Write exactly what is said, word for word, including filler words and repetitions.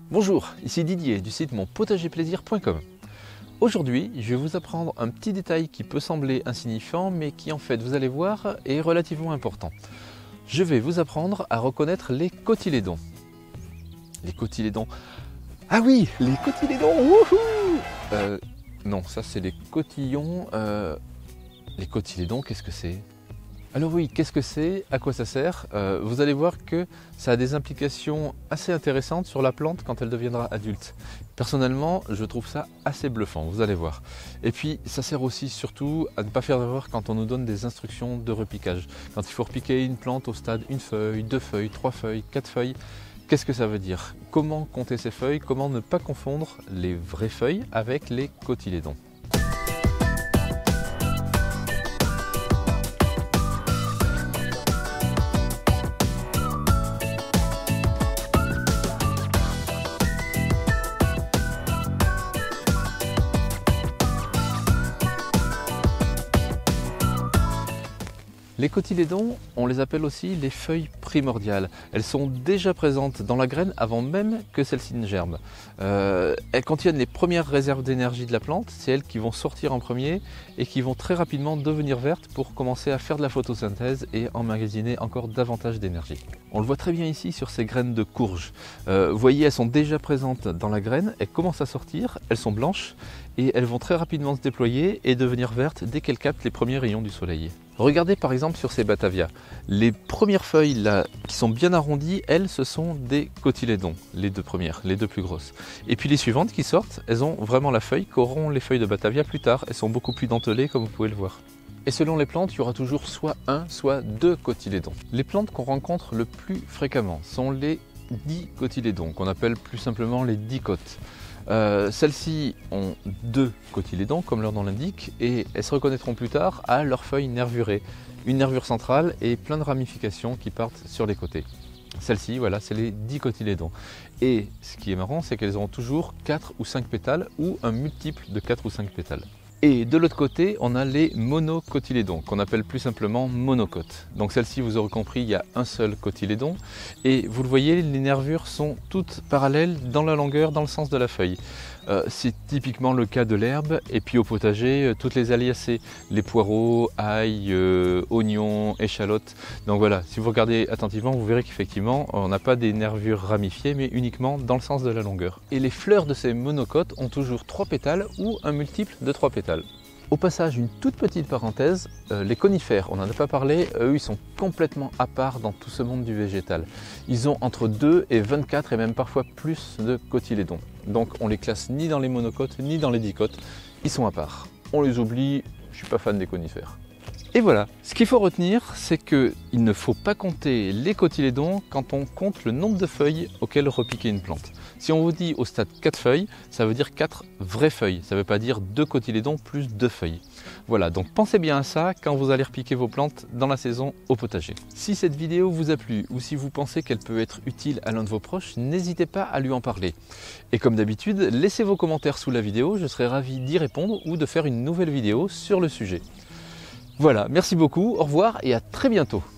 Bonjour, ici Didier du site mon potager plaisir point com. Aujourd'hui, je vais vous apprendre un petit détail qui peut sembler insignifiant, mais qui en fait, vous allez voir, est relativement important. Je vais vous apprendre à reconnaître les cotylédons. Les cotylédons. Ah oui, les cotylédons. Wouhou euh, Non, ça c'est les cotillons. Euh, les cotylédons, qu'est-ce que c'est? Alors oui, qu'est-ce que c'est? À quoi ça sert? euh, Vous allez voir que ça a des implications assez intéressantes sur la plante quand elle deviendra adulte. Personnellement, je trouve ça assez bluffant, vous allez voir. Et puis, ça sert aussi surtout à ne pas faire d'erreur quand on nous donne des instructions de repiquage. Quand il faut repiquer une plante au stade une feuille, deux feuilles, trois feuilles, quatre feuilles, qu'est-ce que ça veut dire? Comment compter ces feuilles? Comment ne pas confondre les vraies feuilles avec les cotylédons? Les cotylédons, on les appelle aussi les feuilles primordiales. Elles sont déjà présentes dans la graine avant même que celle-ci ne germe. Euh, elles contiennent les premières réserves d'énergie de la plante, c'est elles qui vont sortir en premier et qui vont très rapidement devenir vertes pour commencer à faire de la photosynthèse et emmagasiner encore davantage d'énergie. On le voit très bien ici sur ces graines de courge. Euh, vous voyez, elles sont déjà présentes dans la graine, elles commencent à sortir, elles sont blanches et elles vont très rapidement se déployer et devenir vertes dès qu'elles captent les premiers rayons du soleil. Regardez par exemple sur ces batavias. Les premières feuilles là, qui sont bien arrondies, elles, ce sont des cotylédons, les deux premières, les deux plus grosses. Et puis les suivantes qui sortent, elles ont vraiment la feuille qu'auront les feuilles de batavia plus tard. Elles sont beaucoup plus dentelées comme vous pouvez le voir. Et selon les plantes, il y aura toujours soit un, soit deux cotylédons. Les plantes qu'on rencontre le plus fréquemment sont les dicotylédons, qu'on appelle plus simplement les dicotes. Euh, Celles-ci ont deux cotylédons, comme leur nom l'indique, et elles se reconnaîtront plus tard à leurs feuilles nervurées. Une nervure centrale et plein de ramifications qui partent sur les côtés. Celles-ci, voilà, c'est les dicotylédons. Et ce qui est marrant, c'est qu'elles auront toujours quatre ou cinq pétales ou un multiple de quatre ou cinq pétales. Et de l'autre côté, on a les monocotylédons, qu'on appelle plus simplement monocotes. Donc celle-ci, vous aurez compris, il y a un seul cotylédon. Et vous le voyez, les nervures sont toutes parallèles dans la longueur, dans le sens de la feuille. Euh, c'est typiquement le cas de l'herbe. Et puis au potager, euh, toutes les aliacées, les poireaux, ail, euh, oignons, échalotes. Donc voilà, si vous regardez attentivement, vous verrez qu'effectivement, on n'a pas des nervures ramifiées, mais uniquement dans le sens de la longueur. Et les fleurs de ces monocotes ont toujours trois pétales ou un multiple de trois pétales. Au passage, une toute petite parenthèse, euh, les conifères, on n'en a pas parlé, eux ils sont complètement à part dans tout ce monde du végétal. Ils ont entre deux et vingt-quatre et même parfois plus de cotylédons. Donc on les classe ni dans les monocotes ni dans les dicotes, ils sont à part. On les oublie, je ne suis pas fan des conifères. Et voilà, ce qu'il faut retenir, c'est qu'il ne faut pas compter les cotylédons quand on compte le nombre de feuilles auxquelles repiquer une plante. Si on vous dit au stade quatre feuilles, ça veut dire quatre vraies feuilles, ça ne veut pas dire deux cotylédons plus deux feuilles. Voilà, donc pensez bien à ça quand vous allez repiquer vos plantes dans la saison au potager. Si cette vidéo vous a plu ou si vous pensez qu'elle peut être utile à l'un de vos proches, n'hésitez pas à lui en parler. Et comme d'habitude, laissez vos commentaires sous la vidéo, je serai ravi d'y répondre ou de faire une nouvelle vidéo sur le sujet. Voilà, merci beaucoup, au revoir et à très bientôt.